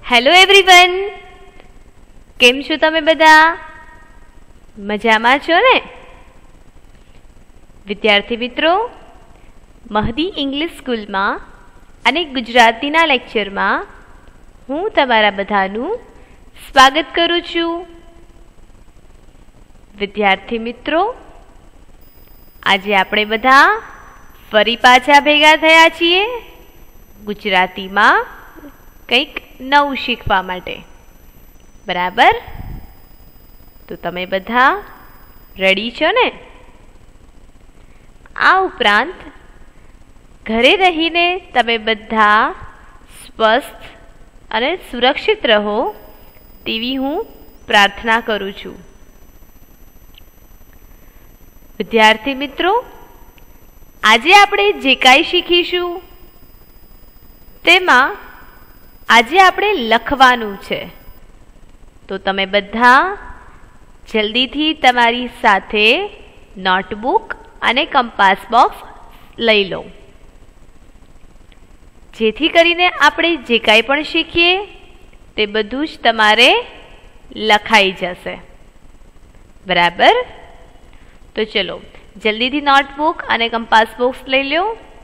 Hello everyone, કેમ છો તમે બધા? મજામાં છો ને? વિદ્યાર્થી મિત્રો, મહદી ઇંગ્લિશ સ્કૂલમાં અને ગુજરાતીના લેક્ચરમાં હું તમારા બધાનું સ્વાગત કરું છું. વિદ્યાર્થી મિત્રો, આજે આપણે બધા ફરી પાછા ભેગા થયા છીએ ગુજરાતીમાં કંઈક નવું શીખવા માટે. બરાબર? તો તમે બધા રેડી છો ને? આ ઉપરાંત ઘરે રહીને તમે બધા સ્વસ્થ અને સુરક્ષિત રહો તેવી હું પ્રાર્થના કરું છું. વિદ્યાર્થી મિત્રો, આજે આપણે જે કાંઈ શીખીશું તેમાં આજે આપણે લખવાનું છે. તો તમે બધા જલ્દીથી તમારી સાથે નોટબુક અને કંપાસ બોક્સ લઈ લો, જેથી કરીને આપણે જે કાંઈ પણ શીખીએ તે બધું જ તમારે લખાઈ જશે. બરાબર? તો ચલો જલ્દીથી નોટબુક અને કંપાસ બોક્સ લઈ લો.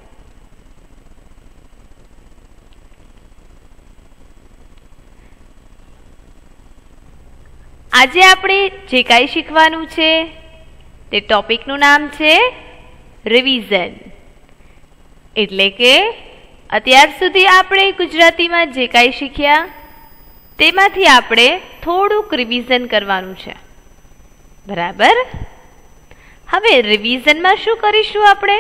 આજે આપણે જે કાંઈ શીખવાનું છે તે ટોપિકનું નામ છે રિવિઝન. એટલે કે અત્યાર સુધી આપણે ગુજરાતીમાં જે કાંઈ શીખ્યા તેમાંથી આપણે થોડુંક રિવિઝન કરવાનું છે. બરાબર? હવે રિવિઝનમાં શું કરીશું આપણે?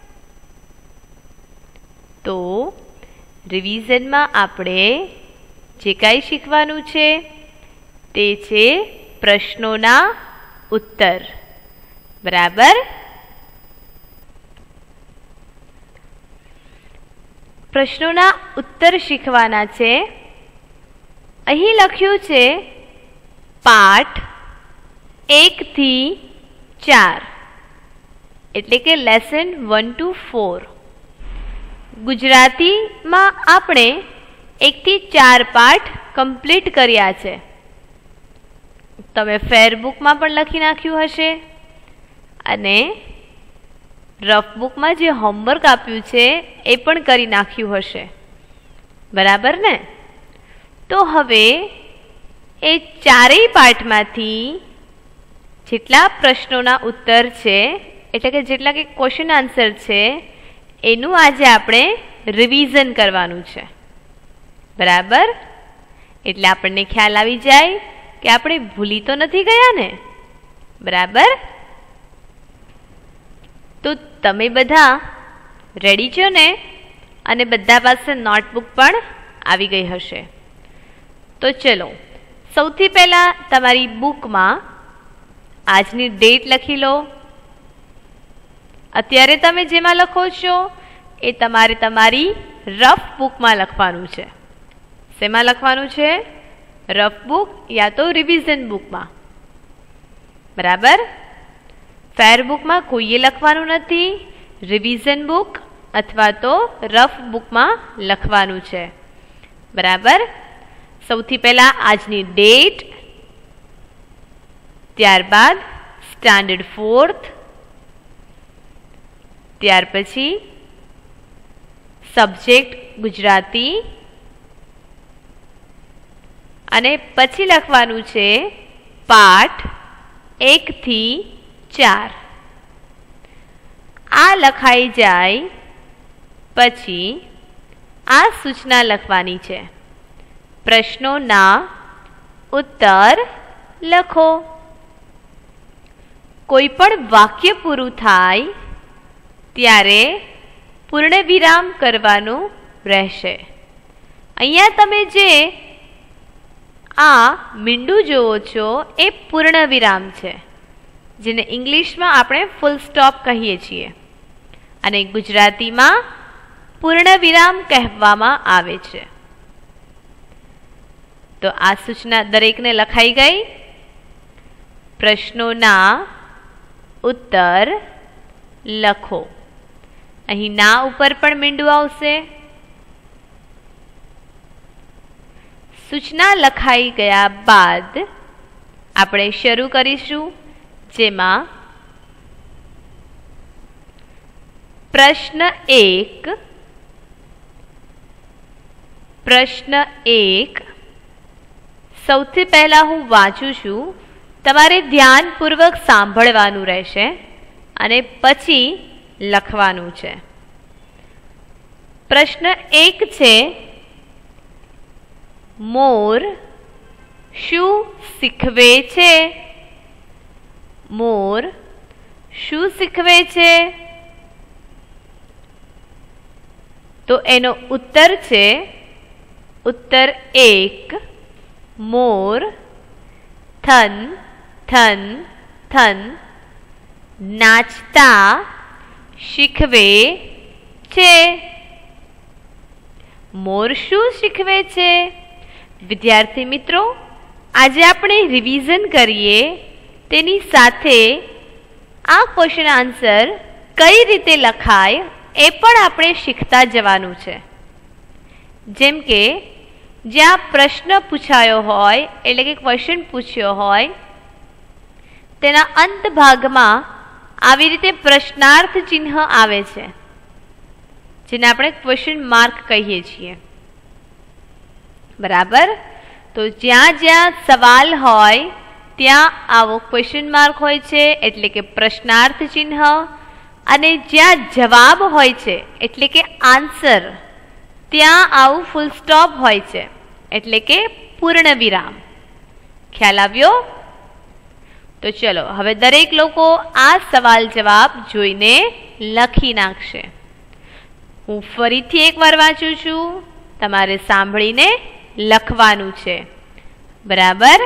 તો રિવિઝનમાં આપણે જે કાંઈ શીખવાનું છે તે છે પ્રશ્નોના ઉત્તર. બરાબર? પ્રશ્નોના ઉત્તર શીખવાના છે. અહીં લખ્યું છે પાઠ 1 થી 4, એટલે કે લેસન 1 to 4. ગુજરાતીમાં આપણે 1 થી 4 પાઠ કમ્પ્લીટ કર્યા છે. તમે ફેરબુકમાં પણ લખી નાખ્યું હશે અને રફ બુકમાં જે હોમવર્ક આપ્યું છે એ પણ કરી નાખ્યું હશે. બરાબર ને? તો હવે એ ચારેય પાઠમાંથી જેટલા પ્રશ્નોના ઉત્તર છે, એટલે કે જેટલા કે ક્વેશ્ચન આન્સર છે, એનું આજે આપણે રિવિઝન કરવાનું છે. બરાબર? એટલે આપણને ખ્યાલ આવી જાય કે આપણે ભૂલી તો નથી ગયા ને? બરાબર? તો તમે બધા રેડી છો ને? અને બધા પાસે નોટબુક પણ આવી ગઈ હશે. તો ચલો સૌથી પહેલાં તમારી બુકમાં આજની ડેટ લખી લો. અત્યારે તમે જેમાં લખો છો એ તમારે તમારી રફ બુકમાં લખવાનું છે. શેમાં લખવાનું છે? રફ બુક યા તો રિવિઝન બુકમાં. બરાબર? ફેર બુકમાં કોઈએ લખવાનું નથી. રિવિઝન બુક અથવા તો રફ બુકમાં લખવાનું છે. બરાબર? સૌથી પહેલા આજની ડેટ, ત્યારબાદ સ્ટાન્ડર્ડ 4th, ત્યાર પછી સબ્જેક્ટ ગુજરાતી, અને પછી લખવાનું છે પાઠ 1 થી 4. આ લખાઈ જાય પછી આ સૂચના લખવાની છે. પ્રશ્નોના ઉત્તર લખો. કોઈ પણ વાક્ય પૂરું થાય ત્યારે પૂર્ણ વિરામ કરવાનું રહેશે. અહીંયા તમે જે આ મીંડું જોવો છો એ પૂર્ણ વિરામ છે, જેને ઇંગ્લિશમાં આપણે ફૂલ સ્ટોપ કહીએ છીએ અને ગુજરાતીમાં પૂર્ણ વિરામ કહેવામાં આવે છે. તો આ સૂચના દરેકને લખાઈ ગઈ. પ્રશ્નોના ઉત્તર લખો. અહીં ના ઉપર પણ મીંડું આવશે. સૂચના લખાઈ ગયા બાદ આપણે શરૂ કરીશું, જેમાં પ્રશ્ન 1 સૌથી પહેલા હું વાંચું છું, તમારે ધ્યાનપૂર્વક સાંભળવાનું રહેશે અને પછી લખવાનું છે. પ્રશ્ન 1 છે, મોર શું શીખવે છે? મોર શું શીખવે છે? તો એનો ઉત્તર છે, ઉત્તર 1, મોર થન થન થન નાચતા શીખવે છે. મોર શું શીખવે છે? વિદ્યાર્થી મિત્રો, આજે આપણે રિવિઝન કરીએ, તેની સાથે આ ક્વેશ્ચન આન્સર કઈ રીતે લખાય એ પણ આપણે શીખતા જવાનું છે. જેમ કે જ્યાં પ્રશ્ન પૂછાયો હોય, એટલે કે ક્વેશ્ચન પૂછ્યો હોય, તેના અંત ભાગમાં આવી રીતે પ્રશ્નાર્થ ચિહ્ન આવે છે, જેને આપણે ક્વેશ્ચન માર્ક કહીએ છીએ. બરાબર? તો જ્યાં જ્યાં સવાલ હોય ત્યાં આવો ક્વેશ્ચન માર્ક હોય છે, એટલે કે પ્રશ્નાર્થ ચિહ્ન, અને જ્યાં જવાબ હોય છે એટલે કે આન્સર, ત્યાં આવું ફૂલ સ્ટોપ હોય છે, એટલે કે પૂર્ણ વિરામ. ખ્યાલ આવ્યો? તો ચલો હવે દરેક લોકો આ સવાલ જવાબ જોઈને લખી નાખશે. હું ફરીથી એકવાર વાંચું છું, તમારે સાંભળીને લખવાનું છે. બરાબર?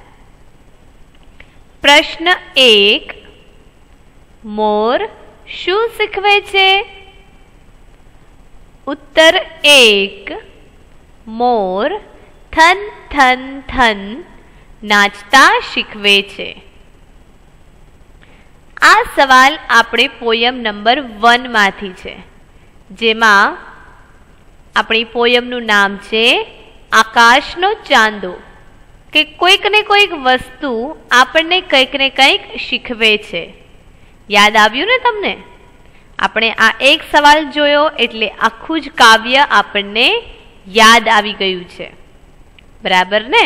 પ્રશ્ન 1, મોર શું શીખવે છે? ઉત્તર 1, મોર થન થન થન નાચતા શીખવે છે. આ સવાલ આપણે પોયમ નંબર 1 માંથી છે, જેમાં આપણી પોયમનું નામ છે આકાશનો ચાંદો, કે કોઈક ને કોઈક વસ્તુ આપણને કંઈક ને કંઈક શીખવે છે. યાદ આવ્યું ને તમને? આપણે આ એક સવાલ જોયો એટલે આખું જ કાવ્ય આપણને યાદ આવી ગયું છે. બરાબર ને?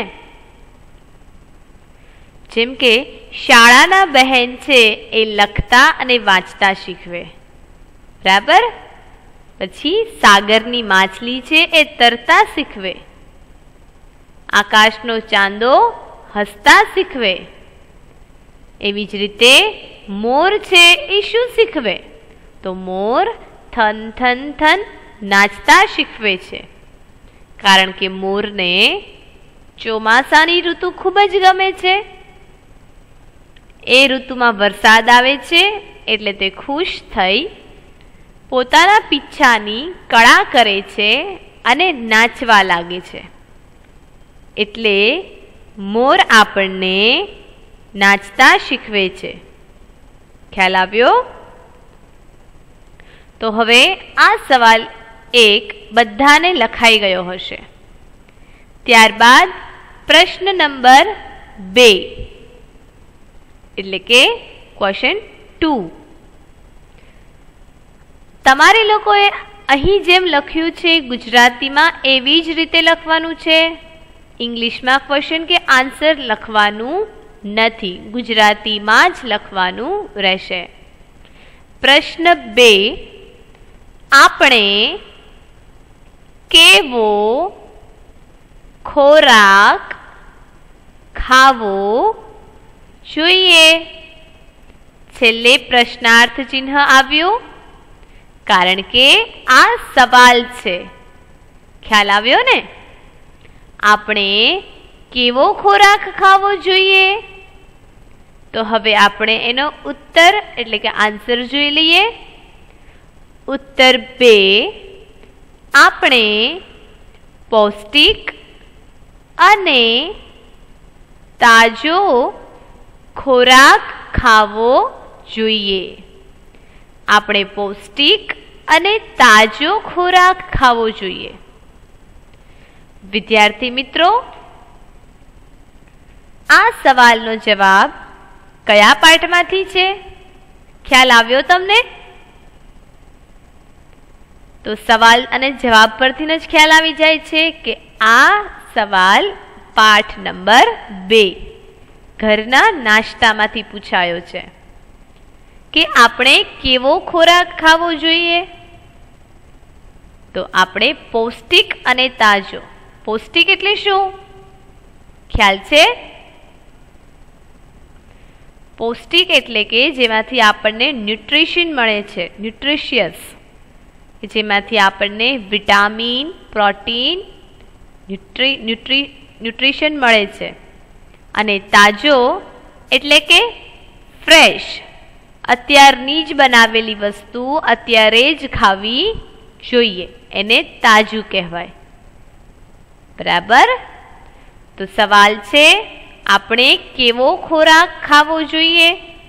જેમ કે શાળાના બહેન છે એ લખતા અને વાંચતા શીખવે. બરાબર? પછી સાગરની માછલી છે એ તરતા શીખવે. આકાશનો ચાંદો હસતા શીખવે. એવી જ રીતે મોર છે એ શું શીખવે? તો મોર થન થન થન નાચતા શીખવે છે. કારણ કે મોરને ચોમાસાની ઋતુ ખૂબ જ ગમે છે. એ ઋતુમાં વરસાદ આવે છે એટલે તે ખુશ થઈ પોતાના પીછાની કળા કરે છે અને નાચવા લાગે છે. એટલે મોર આપણને નાચતા શીખવે છે. ખ્યાલ આવ્યો? તો હવે આ સવાલ 1 બધાને લખાઈ ગયો હશે. ત્યારબાદ પ્રશ્ન નંબર 2, એટલે કે ક્વેશ્ચન 2. તમારે લોકોએ અહીં જેમ લખ્યું છે ગુજરાતીમાં એવી જ રીતે લખવાનું છે. ઇંગ્લિશમાં ક્વેશ્ચન કે આન્સર લખવાનું નથી, ગુજરાતીમાં જ લખવાનું રહેશે. પ્રશ્ન 2, આપણે કેવો ખોરાક ખાવો જોઈએ? છેલ્લે પ્રશ્નાર્થ ચિહ્ન આવ્યું, કારણ કે આ સવાલ છે. ખ્યાલ આવ્યો ને? આપણે કેવો ખોરાક ખાવો જોઈએ? તો હવે આપણે એનો ઉત્તર એટલે કે આન્સર જોઈ લઈએ. ઉત્તર 2, આપણે પૌષ્ટિક અને તાજો ખોરાક ખાવો જોઈએ. આપણે પૌષ્ટિક અને તાજો ખોરાક ખાવો જોઈએ. વિદ્યાર્થી મિત્રો, આ સવાલનો જવાબ કયા પાઠમાંથી છે? ખ્યાલ આવ્યો તમને? તો સવાલ અને જવાબ પરથી જ ખ્યાલ આવી જાય છે કે આ સવાલ પાઠ નંબર 2 ઘરના નાસ્તામાંથી પૂછાયો છે કે આપણે કેવો ખોરાક ખાવો જોઈએ? તો આપણે પૌષ્ટિક અને તાજો. પૌષ્ટિક એટલે શું? ખ્યાલ છે? પૌષ્ટિક એટલે કે જેમાંથી આપણને ન્યુટ્રિશન મળે છે, ન્યુટ્રિશિયસ, જેમાંથી આપણને વિટામિન, પ્રોટીન, ન્યુટ્રિશન મળે છે. અને તાજો એટલે કે ફ્રેશ, અત્યારની જ બનાવેલી વસ્તુ અત્યારે જ ખાવી જોઈએ, એને તાજું કહેવાય. બરાબર? તો સવાલ છે, આપણે કેવો ખોરાક ખાવો જોઈએ?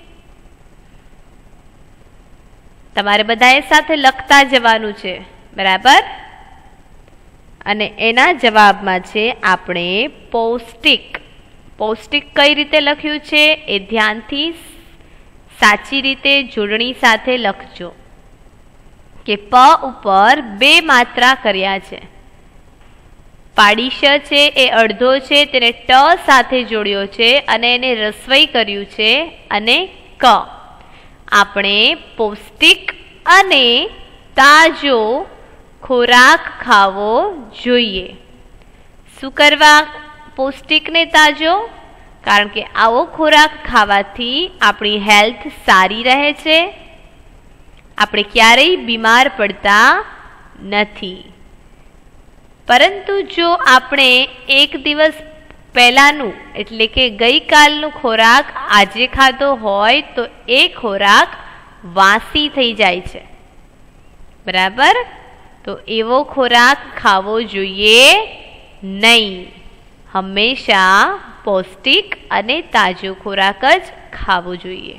તમારે બધાએ સાથે લખતા જવાનું છે. બરાબર? અને એના જવાબમાં છે આપણે પૌષ્ટિક. પૌષ્ટિક કઈ રીતે લખ્યું છે એ ધ્યાનથી સાચી રીતે જોડણી સાથે લખજો કે પ ઉપર 2 માત્રા કર્યા છે. પાડીશ છે એ અડધો છે તેને ટ સાથે જોડ્યો છે અને એને રસવઈ કર્યું છે અને ક. આપણે પૌષ્ટિક અને તાજો ખોરાક ખાવો જોઈએ. શું કરવા પૌષ્ટિક ને તાજો? કારણ કે આવો ખોરાક ખાવાથી આપણી હેલ્થ સારી રહે છે, આપણે ક્યારેય બીમાર પડતા નથી. પરંતુ જો આપણે એક દિવસ પહેલાનું એટલે કે ગઈકાલનું ખોરાક આજે ખાધો હોય તો એ ખોરાક વાસી થઈ જાય છે. બરાબર? તો એવો ખોરાક ખાવો જોઈએ નહીં. હંમેશા પૌષ્ટિક અને તાજો ખોરાક જ ખાવો જોઈએ.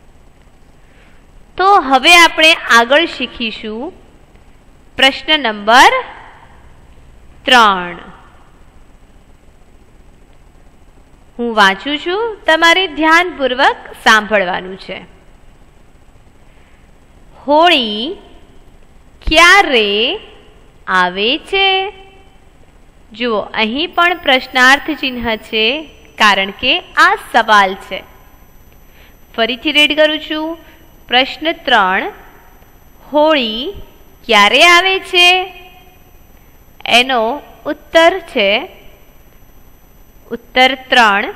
તો હવે આપણે આગળ શીખીશું પ્રશ્ન નંબર 3. હું વાંચું છું, તમારે ધ્યાનપૂર્વક સાંભળવાનું છે. હોળી ક્યારે આવે છે? જુઓ, અહીં પણ પ્રશ્નાર્થ ચિહ્ન છે કારણ કે આ સવાલ છે. ફરીથી રીડ કરું છું. પ્રશ્ન 3, હોળી ક્યારે આવે છે? એનો ઉત્તર છે, ઉત્તર 3,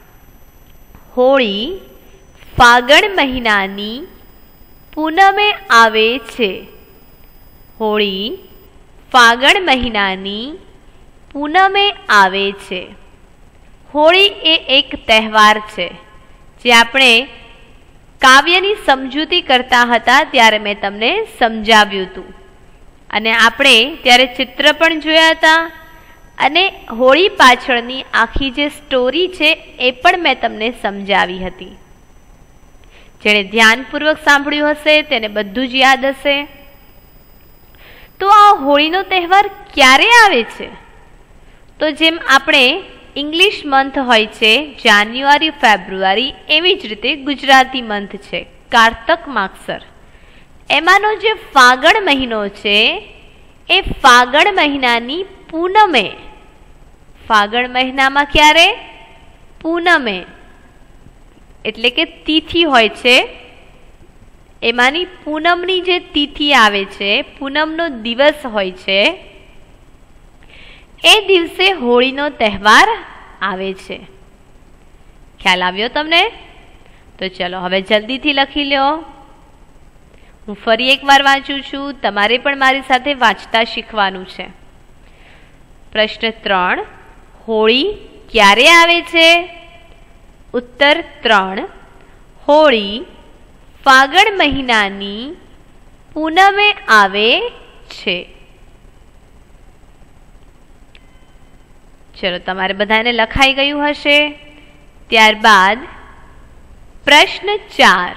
હોળી ફાગણ મહિનાની પૂનમે આવે છે. હોળી ફાગણ મહિનાની પૂનમે આવે છે. હોળી એ એક તહેવાર છે જે આપણે કાવ્યની સમજૂતી કરતા હતા ત્યારે મેં તમને સમજાવ્યું હતું અને આપણે ત્યારે ચિત્ર પણ જોયા હતા અને હોળી પાછળની આખી જે સ્ટોરી છે એ પણ મેં તમને સમજાવી હતી. જેણે ધ્યાનપૂર્વક સાંભળ્યું હશે તેને બધું જ યાદ હશે. તો આ હોળીનો તહેવાર ક્યારે આવે છે? તો જેમ આપણે ઇંગ્લિશ મંથ હોય છે જાન્યુઆરી, ફેબ્રુઆરી, એવી જ રીતે ગુજરાતી મંથ છે કારતક માગસર. એમાંનો જે ફાગણ મહિનો છે એ ફાગણ મહિનાની પૂનમે, ફાગણ મહિનામાં ક્યારે? પૂનમે, એટલે કે તિથિ હોય છે, એમાંની પૂનમની જે તિથિ આવે છે, પૂનમનો દિવસ હોય છે, એ દિવસે હોળીનો તહેવાર આવે છે. ખ્યાલ આવ્યો તમને? તો ચલો હવે જલ્દીથી લખી લો. હું ફરી એકવાર વાંચું છું, તમારે પણ મારી સાથે વાંચતા શીખવાનું છે. પ્રશ્ન 3, હોળી ક્યારે આવે છે? ઉત્તર 3, હોળી ફાગણ મહિનાની પૂનમે આવે છે. ચલો તમારે બધાને લખાઈ ગયું હશે. ત્યારબાદ પ્રશ્ન 4,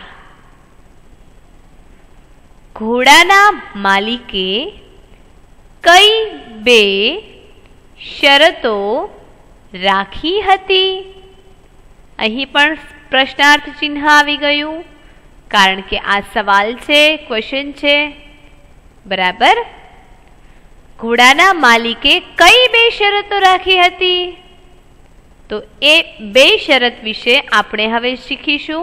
ઘોડાના માલિકે કઈ 2 શરતો રાખી હતી? અહીં પણ પ્રશ્નાર્થ ચિહ્ન આવી ગયું, કારણ કે આ સવાલ છે, ક્વેશ્ચન છે. બરાબર. ઘોડાના માલિકે કઈ 2 શરતો રાખી હતી? તો એ 2 શરત વિશે આપણે હવે શીખીશું.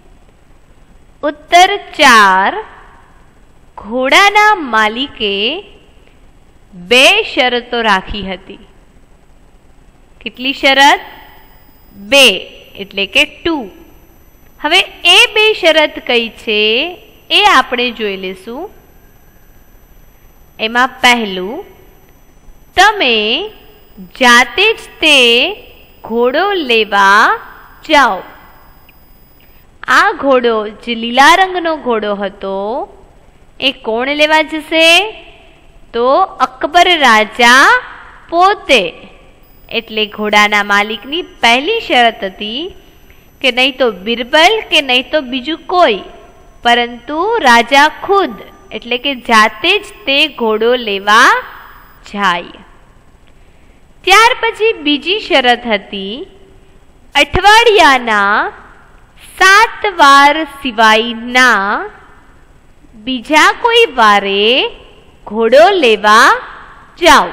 ઉત્તર 4. ઘોડાના માલિકે 2 શરતો રાખી હતી. કેટલી શરત? 2, એટલે કે 2. હવે એ 2 શરત કઈ છે એ આપણે જોઈ લેશું. એમાં પહેલું, તમે જાતે જ તે ઘોડો લેવા જાઓ. આ ઘોડો જે લીલા રંગનો ઘોડો હતો એ કોણ લેવા જશે? તો અકબર રાજા પોતે. એટલે ઘોડાના માલિકની પહેલી શરત હતી કે નહીં તો બિરબલ કે નહીં તો બીજું કોઈ, પરંતુ રાજા ખુદ, એટલે કે જાતે જ તે ઘોડો લેવા જાય. ત્યાર પછી બીજી શરત હતી, અઠવાડિયાના 7 વાર સિવાયના બીજા કોઈ વારે ઘોડો લેવા જાઓ.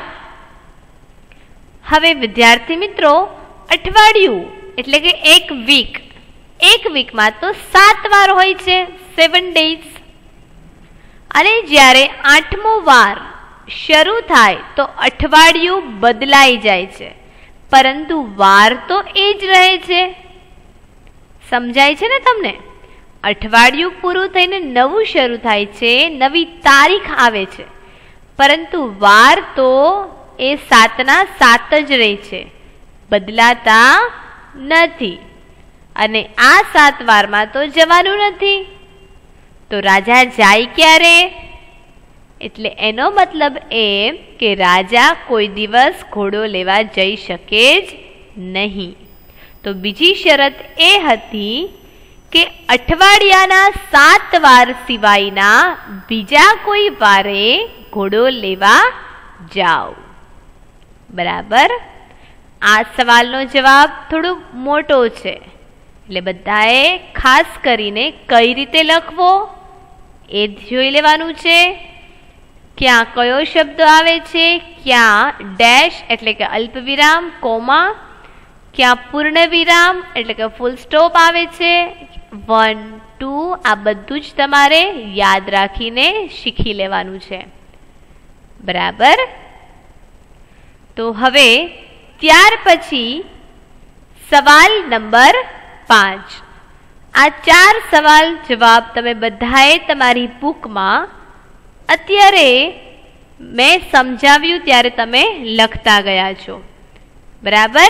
હવે વિદ્યાર્થી મિત્રો, અઠવાડિયું એટલે કે એક વીકમાં તો 7 વાર હોય છે, 7 days. અને જ્યારે 8મો વાર શરૂ થાય તો અઠવાડિયું બદલાઈ જાય છે, પરંતુ વાર તો એ જ રહે છે. સમજાય છે ને તમને? અઠવાડિયું પૂરું થઈને નવું શરૂ થાય છે, નવી તારીખ આવે છે, પરંતુ વાર તો એ 7ના 7 જ રહે છે, બદલાતા નથી. અને આ 7 વારમાં તો જવાનું નથી. તો રાજા જાય ક્યારે? એટલે એનો મતલબ એમ કે રાજા કોઈ દિવસ ઘોડો લેવા જઈ શકે જ નહીં. તો બીજી શરત એ હતી કે અઠવાડિયાના 7 વાર સિવાયના બીજા કોઈ વારે ઘોડો લેવા જાઓ. બરાબર. આ સવાલનો જવાબ થોડો મોટો છે, એટલે બધાએ ખાસ કરીને કઈ રીતે લખવો એ જોઈ લેવાનું છે. ક્યાં કયો શબ્દ આવે છે, ક્યાં ડેશ એટલે કે અલ્પવિરામ, કોમા, ક્યાં પૂર્ણ વિરામ એટલે કે ફૂલ સ્ટોપ આવે છે, 1, 2, આ બધું જ તમારે યાદ રાખીને શીખી લેવાનું છે. બરાબર. તો હવે ત્યાર પછી સવાલ નંબર 5. આ 4 સવાલ જવાબ તમે બધાએ તમારી બુકમાં અત્યારે મેં સમજાવ્યું ત્યારે તમે લખતા ગયા છો. બરાબર.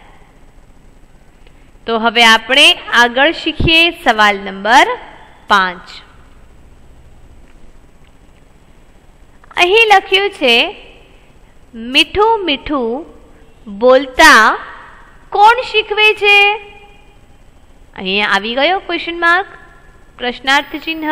તો હવે આપણે આગળ શીખીએ સવાલ નંબર 5. અહીં લખ્યું છે, મીઠું મીઠું બોલતા કોણ શીખવે છે? અહીંયા આવી ગયો ક્વેશ્ચન માર્ક, પ્રશ્નાર્થ ચિહ્ન.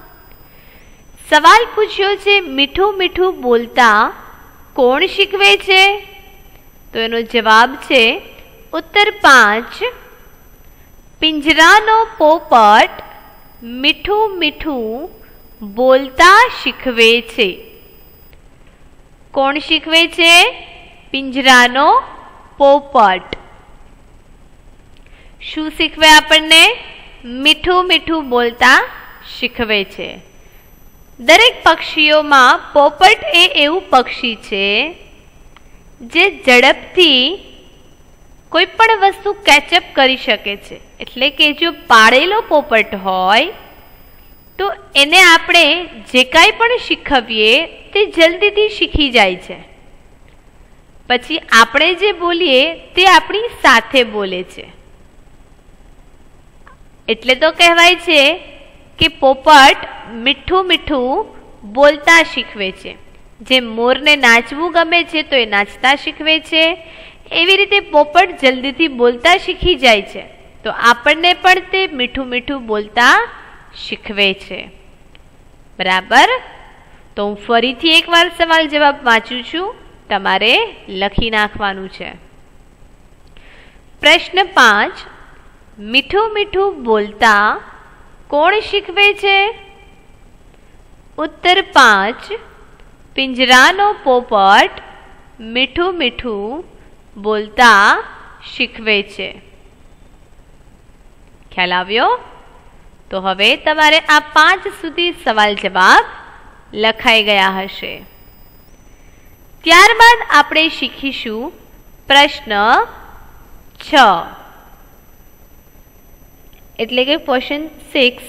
સવાલ પૂછ્યો છે, મીઠું મીઠું બોલતા કોણ શીખવે છે? તો એનો જવાબ છે ઉત્તર 5. પિંજરાનો પોપટ મીઠું મીઠું બોલતા શીખવે છે. કોણ શીખવે છે? પિંજરાનો પોપટ. શું શીખવે આપણને? મીઠું મીઠું બોલતા શીખવે છે. દરેક પક્ષીઓમાં પોપટ એ એવું પક્ષી છે જે ઝડપથી કોઈ પણ વસ્તુ કેચઅપ કરી શકે છે. એટલે કે જો પાળેલો પોપટ હોય તો એને આપણે જે કાંઈ પણ શીખવીએ તે જલ્દીથી શીખી જાય છે. પછી આપણે જે બોલીએ તે આપણી સાથે બોલે છે. એટલે તો કહેવાય છે કે પોપટ મીઠું મીઠું બોલતા શીખવે છે. જેમ મોરને નાચવું ગમે છે તો એ નાચતા શીખવે છે, એવી રીતે પોપટ જલ્દીથી બોલતા શીખી જાય છે. તો આપણને પણ તે મીઠું મીઠું બોલતા શીખવે છે. બરાબર. તો હું ફરીથી એકવાર સવાલ જવાબ વાંચું છું, તમારે લખી નાખવાનું છે. પ્રશ્ન 5. મીઠું મીઠું બોલતા કોણ શીખવે છે? ઉત્તર 5. પિંજરાનો પોપટ મીઠું મીઠું બોલતા શીખવે છે. ખ્યાલ આવ્યો? તો હવે તમારે આ 5 સુધી સવાલ જવાબ લખાઈ ગયા હશે. ત્યારબાદ આપણે શીખીશું પ્રશ્ન 6 એટલે કે ક્વેશ્ચન 6.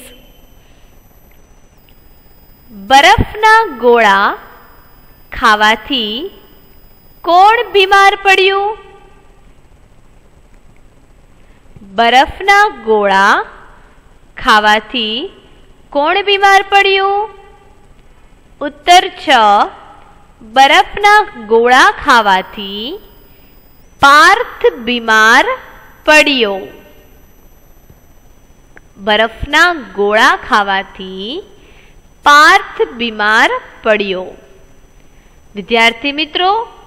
બરફના ગોળા ખાવાથી કોણ બીમાર પડ્યું? બરફના ગોળા ખાવાથી કોણ બીમાર પડ્યું? ઉત્તર 6. બરફના ગોળા ખાવાથી પાર્થ બીમાર પડ્યો. બરફના ગોળા ખાવાથી પાર્થ બીમાર પડ્યો. વિદ્યાર્થી મિત્રો,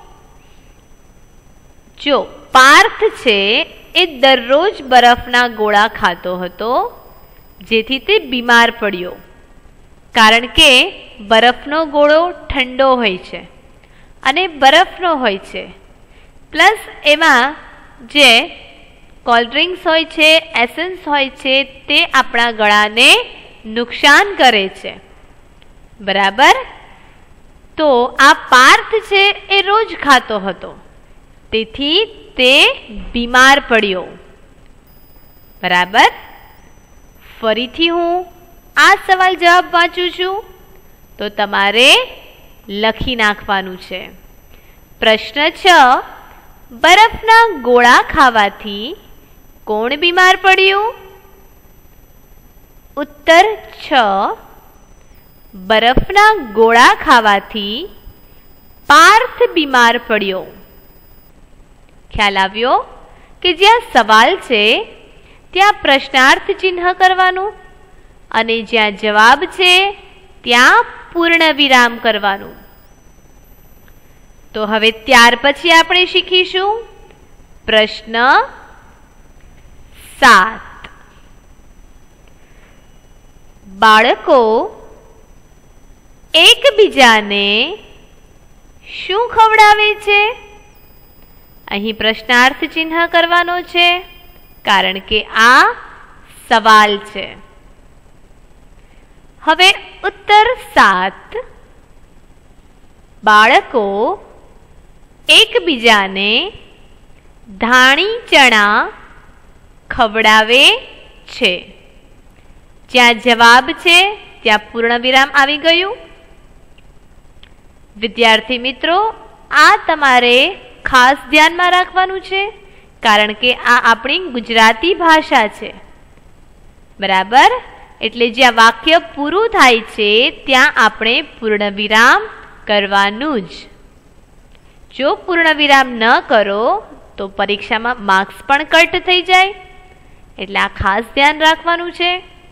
જો પાર્થ છે એ દરરોજ બરફના ગોળા ખાતો હતો, જેથી તે બીમાર પડ્યો. કારણ કે બરફનો ગોળો ઠંડો હોય છે અને બરફનો હોય છે, પ્લસ એમાં જે કોલ્ડ ડ્રિંક્સ હોય છે, એસેન્સ હોય છે, તે આપણા ગળાને નુકસાન કરે છે. બરાબર? તો આ પાર્થ છે એ રોજ ખાતો હતો, તેથી તે બીમાર પડ્યો. બરાબર? ફરીથી હું આ સવાલ જવાબ વાંચું છું, તો તમારે લખી નાખવાનું છે. પ્રશ્ન 6. બરફના ગોળા ખાવાથી કોણ બીમાર પડ્યું? ઉત્તર 6. બરફના ગોળા ખાવાથી પાર્થ બીમાર પડ્યો. ખ્યાલ આવ્યો કે જ્યાં સવાલ છે ત્યાં પ્રશ્નાર્થ ચિહ્ન કરવાનું અને જ્યાં જવાબ છે ત્યાં પૂર્ણ વિરામ કરવાનું. તો હવે ત્યાર પછી આપણે શીખીશું પ્રશ્ન 7. બાળકો એકબીજાને શું ખવડાવે છે? અહીં પ્રશ્નાર્થ ચિહ્ન કરવાનો છે, કારણ કે આ સવાલ છે. હવે ઉત્તર 7. બાળકો એકબીજાને ધાણી ચણા ખવડાવે છે. જ્યાં જવાબ છે ત્યાં પૂર્ણ વિરામ આવી ગયું. વિદ્યાર્થી મિત્રો, આ તમારે ખાસ ધ્યાનમાં રાખવાનું છે, કારણ કે આ આપણી ગુજરાતી ભાષા છે. બરાબર? એટલે જ્યાં વાક્ય પૂરું થાય છે ત્યાં આપણે પૂર્ણ વિરામ કરવાનું જ. જો પૂર્ણ વિરામ ન કરો તો પરીક્ષામાં માર્ક્સ પણ કટ થઈ જાય, એટલે આ ખાસ ધ્યાન રાખવાનું છે.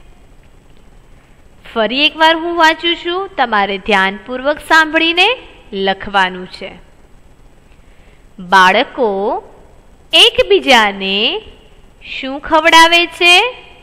ફરી એકવાર હું વાંચું છું, તમારે ધ્યાનપૂર્વક સાંભળીને લખવાનું છે. બાળકો એકબીજાને શું ખવડાવે છે?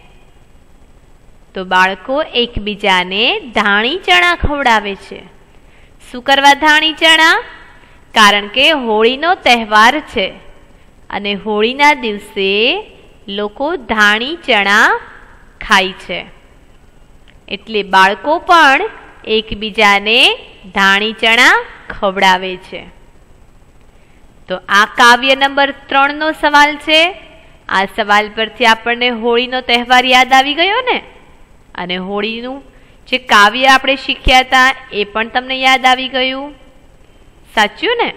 તો બાળકો એકબીજાને ધાણી ચણા ખવડાવે છે. શું કરવા ધાણી ચણા? કારણ કે હોળીનો તહેવાર છે અને હોળીના દિવસે લોકો ધાણી ચણા ખાય છે, એટલે બાળકો પણ એકબીજાને ધાણી ચણા ખવડાવે છે. તો આ કાવ્ય નંબર 3 નો સવાલ છે. આ સવાલ પરથી આપણને હોળીનો તહેવાર યાદ આવી ગયો ને, અને હોળીનું જે કાવ્ય આપણે શીખ્યા હતા એ પણ તમને યાદ આવી ગયું. સાચું ને?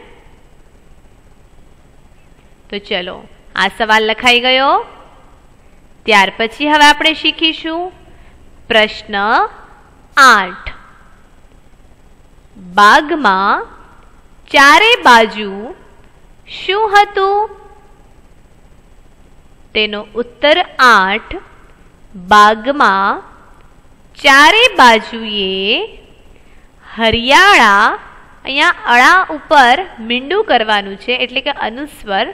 તો ચલો, આ સવાલ લખાઈ ગયો. ત્યાર પછી હવે આપણે શીખીશું પ્રશ્ન 8. બાગમાં ચારે બાજુ શું હતું? તેનો ઉત્તર 8. બાગમાં ચારે બાજુએ હરિયાળા અહીંયા અળા ઉપર મીંડું કરવાનું છે, એટલે કે અનુસ્વર.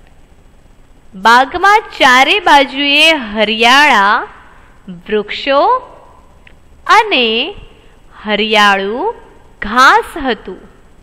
બાગમાં ચારે બાજુએ હરિયાળા વૃક્ષો અને હરિયાળું ઘાસ હતું.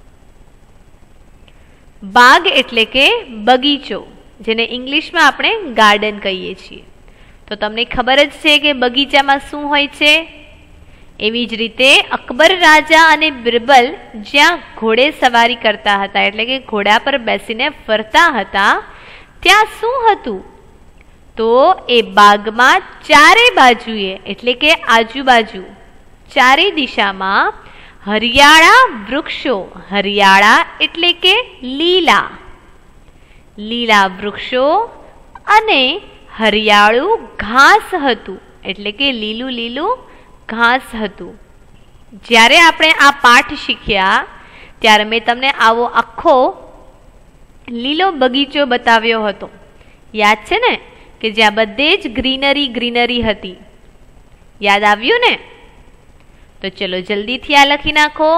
બાગ એટલે કે બગીચો, જેને ઇંગ્લિશમાં આપણે ગાર્ડન કહીએ છીએ. તો તમને ખબર જ છે કે બગીચામાં શું હોય છે. એવી જ રીતે અકબર રાજા અને બિરબલ જ્યાં ઘોડે સવારી કરતા હતા, એટલે કે ઘોડા પર બેસીને ફરતા હતા, ત્યાં શું હતું? તો એ બાગમાં ચારે બાજુએ એટલે કે આજુબાજુ ચારે દિશામાં હરિયાળા વૃક્ષો, હરિયાળા એટલે કે લીલા, લીલા વૃક્ષો અને હરિયાળું ઘાસ હતું, એટલે કે લીલું લીલું ઘાસ હતું. જ્યારે આપણે આ પાઠ શીખ્યા ત્યારે મેં તમને આવો આખો લીલો બગીચો બતાવ્યો હતો. યાદ છે ને કે જ્યાં બધે જ ગ્રીનરી ગ્રીનરી હતી. યાદ આવ્યું ને? તો ચલો જલ્દીથી આ લખી નાખો.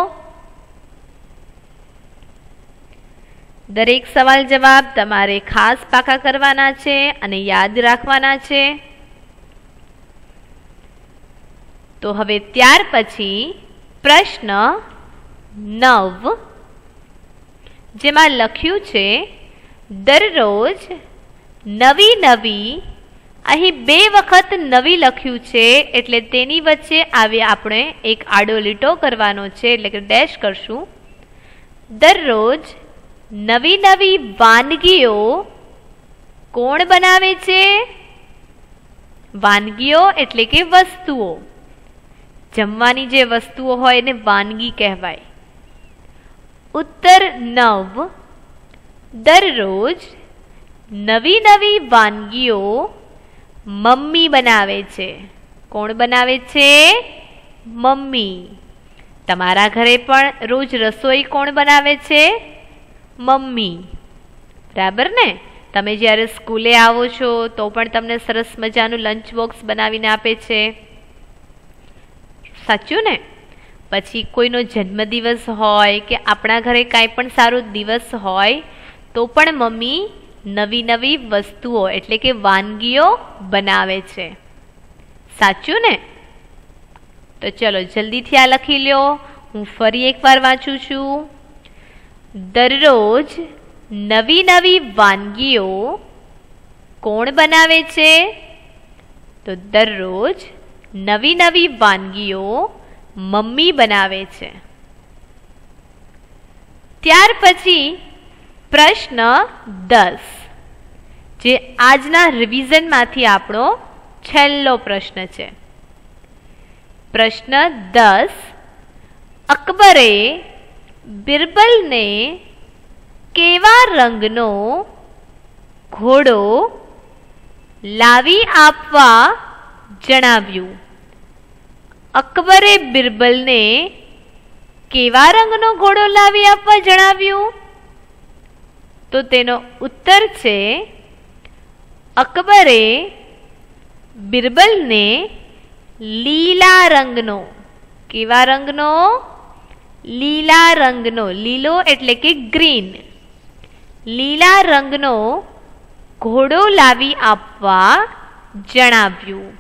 દરેક સવાલ જવાબ તમારે ખાસ પાકા કરવાના છે અને યાદ રાખવાના છે. તો હવે ત્યાર પછી પ્રશ્ન 9, જેમાં લખ્યું છે દરરોજ નવી નવી. અહીં 2 વખત નવી લખ્યું છે, એટલે તેની વચ્ચે આવે આપણે એક આડો લીટો કરવાનો છે, એટલે કે ડેશ કરશું. દરરોજ નવી નવી વાનગીઓ કોણ બનાવે છે? વાનગીઓ એટલે કે વસ્તુઓ. જમવાની જે વસ્તુઓ હોય એને વાનગી કહેવાય. ઉત્તર 9. દરરોજ નવી નવી વાનગીઓ મમ્મી બનાવે છે. કોણ બનાવે છે? મમ્મી. તમારા ઘરે પણ રોજ રસોઈ કોણ બનાવે છે? મમ્મી. બરાબર ને? તમે જ્યારે સ્કૂલે આવો છો તો પણ તમને સરસ મજાનું લંચ બોક્સ બનાવીને આપે છે. સાચું ને? પછી કોઈનો જન્મદિવસ હોય કે આપણા ઘરે કાંઈ પણ સારો દિવસ હોય તો પણ મમ્મી નવી નવી વસ્તુઓ એટલે કે વાનગીઓ બનાવે છે. સાચું ને? તો ચલો જલ્દીથી આ લખી લ્યો. હું ફરી એકવાર વાંચું છું. દરરોજ નવી નવી વાનગીઓ કોણ બનાવે છે? તો દરરોજ નવી નવી વાનગીઓ મમ્મી બનાવે છે. ત્યાર પછી પ્રશ્ન 10, જે આજના રિવિઝનમાંથી આપણો છેલ્લો પ્રશ્ન છે. પ્રશ્ન 10. અકબરે બિરબલને કેવા રંગનો ઘોડો લાવી આપવા જણાવ્યું? અકબરે બિરબલને કેવા રંગનો ઘોડો લાવી આપવા જણાવ્યું? તો તેનો ઉત્તર છે અકબરે બિરબલને લીલા રંગનો. કેવા રંગનો? લીલા રંગનો. લીલો એટલે કે ગ્રીન. લીલા રંગનો ઘોડો લાવી આપવા જણાવ્યું.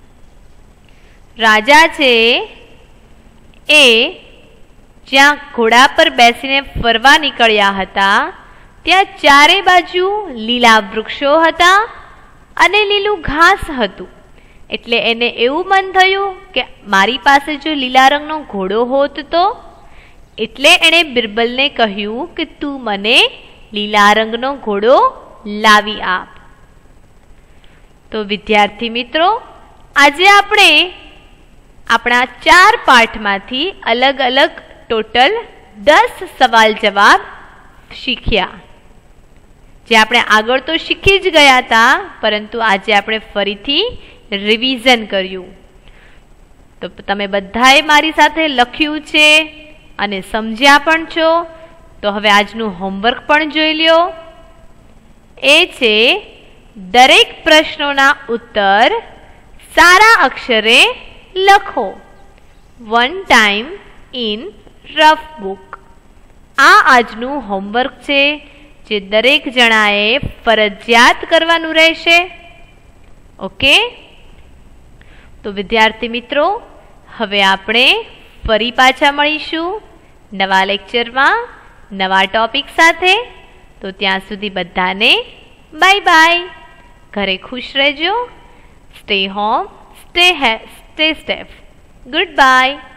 રાજા છે એ જ્યાં ઘોડા પર બેસીને ફરવા નીકળ્યા હતા ત્યાં ચારે બાજુ લીલા વૃક્ષો હતા અને લીલું ઘાસ હતું. એટલે એને એવું મન થયું કે મારી પાસે જો લીલા રંગનો ઘોડો હોત તો. એટલે એણે બિરબલને કહ્યું કે તું મને લીલા રંગનો ઘોડો લાવી આપ. તો વિદ્યાર્થી મિત્રો, આજે આપણે આપણા 4 પાઠમાંથી અલગ અલગ ટોટલ 10 સવાલ જવાબ શીખ્યા. જે આપણે આગળ તો શીખી જ ગયા હતા, પરંતુ આજે આપણે ફરીથી રિવિઝન કર્યું. તો તમે બધાએ મારી સાથે લખ્યું છે અને સમજ્યા પણ છો. તો હવે આજનું હોમવર્ક પણ જોઈ લ્યો. એ છે દરેક પ્રશ્નોના ઉત્તર સારા અક્ષરે લખો. 1 time in રફ બુક. આ આજનું હોમવર્ક છે જે દરેક જણાએ ફરજિયાત કરવાનું રહેશે. ઓકે, તો વિદ્યાર્થી મિત્રો, હવે આપણે ફરી પાછા મળીશું નવા લેક્ચરમાં નવા ટોપિક સાથે. તો ત્યાં સુધી બધાને બાય બાય. ઘરે ખુશ રહેજો. Stay home, stay safe. Good bye.